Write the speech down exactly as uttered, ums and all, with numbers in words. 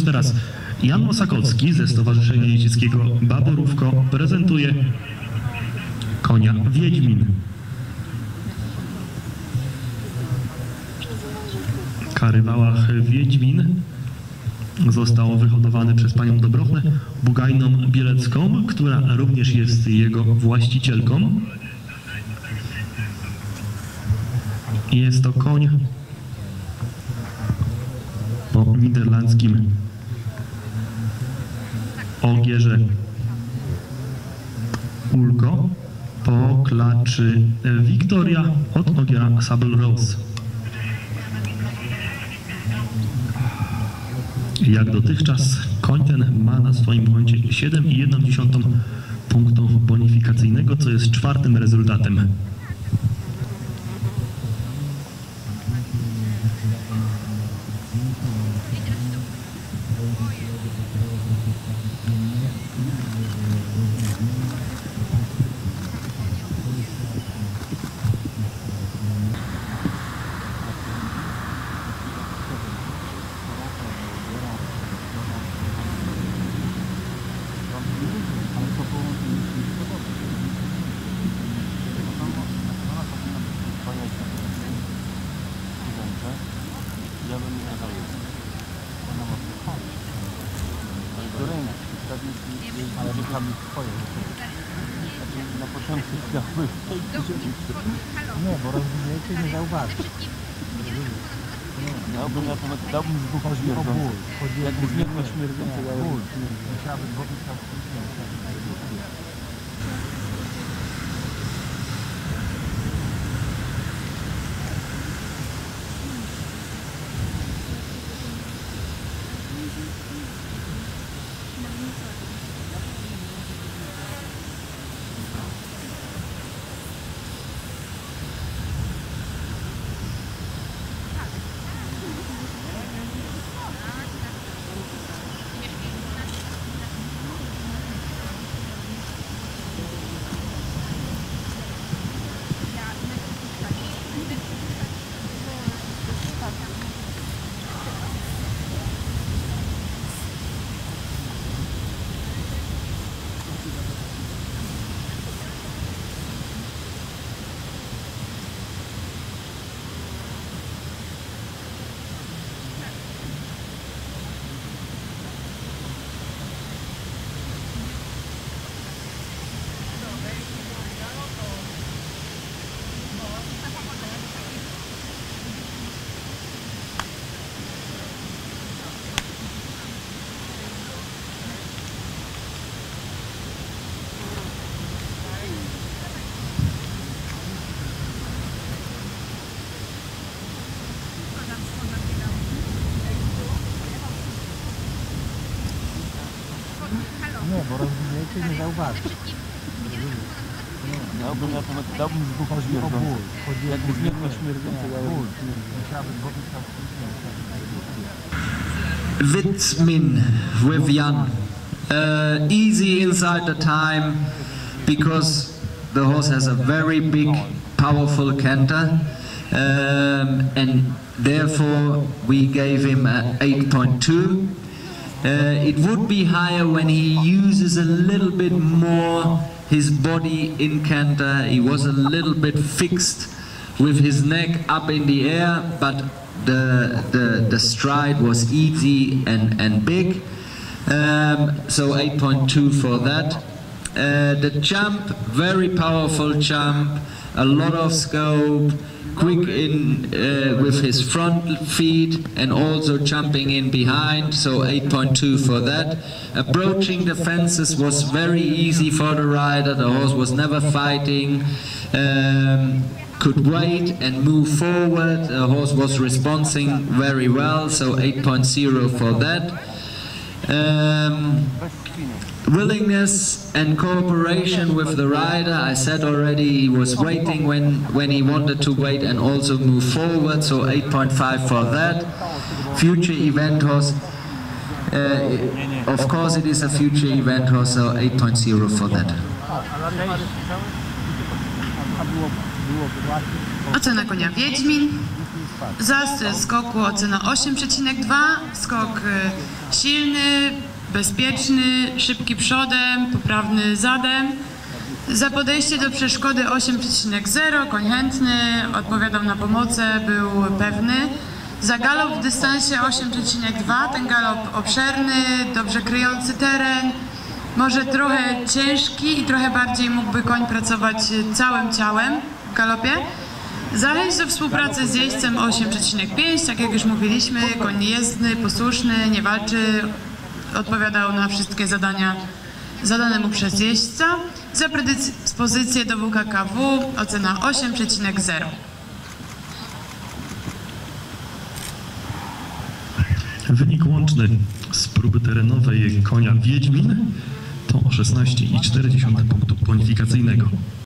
już teraz Jan Osakowski ze Stowarzyszenia Jeździeckiego Baborówko prezentuje konia Wiedźmin. Karywałach Wiedźmin został wyhodowany przez panią Dobrochnę Bugajną Bielecką, która również jest jego właścicielką. Jest to koń o niderlandzkim ogierze Ulko po klaczy Victoria od ogiera Sable Rose. Jak dotychczas koń ten ma na swoim koncie siedem i jedną dziesiątą punktów bonifikacyjnego, co jest czwartym rezultatem. Ja bym nie dał jest. Ona ma wychodzić. Do ręki, ale rękami twoje. Na początku chciałby. Nie, bo rozwinięcie nie zauważy. Dałbym na temat, dałbym z bucha śmierdzący. Jakby zmieniła śmierdzący, ja bym musiałbym wody tam nie, bo rozwinięcie nie zauważy. Dałbym na temat, dałbym z bucha śmierdzący. Jakby zmieniła śmierdzący, ja bym musiałbym wody tam Wiedźmin with Jan. Uh, easy inside the time because the horse has a very big, powerful canter, um, and therefore we gave him an eight point two. Uh, it would be higher when he uses a little bit more his body in canter. He was a little bit fixed with his neck up in the air, but the the, the stride was easy and, and big. Um, so eight point two for that. Uh, the jump, very powerful jump, a lot of scope, quick in uh, with his front feet and also jumping in behind, so eight point two for that. Approaching the fences was very easy for the rider, the horse was never fighting, um, could wait and move forward, the horse was responding very well, so eight point zero for that. Um, willingness and cooperation with the rider, I said already he was waiting when, when he wanted to wait and also move forward, so eight point five for that. Future event horse, uh, of course it is a future event horse, so eight point zero for that. byłoby łatwiej. Ocena konia Wiedźmin. Za styl skoku ocena osiem przecinek dwa. Skok y, silny, bezpieczny, szybki przodem, poprawny zadem. Za podejście do przeszkody osiem przecinek zero. Koń chętny, odpowiadał na pomocę, był pewny. Za galop w dystansie osiem przecinek dwa. Ten galop obszerny, dobrze kryjący teren. Może trochę ciężki i trochę bardziej mógłby koń pracować całym ciałem w galopie. Za chęć do współpracy z jeźdźcem osiem przecinek pięć, tak jak już mówiliśmy, koń jezdny, posłuszny, nie walczy, odpowiadał na wszystkie zadania zadane mu przez jeźdźca. Za predyspozycję do W K K W ocena osiem przecinek zero. Wynik łączny z próby terenowej konia Wiedźmin to szesnaście i cztery dziesiąte punktu bonifikacyjnego.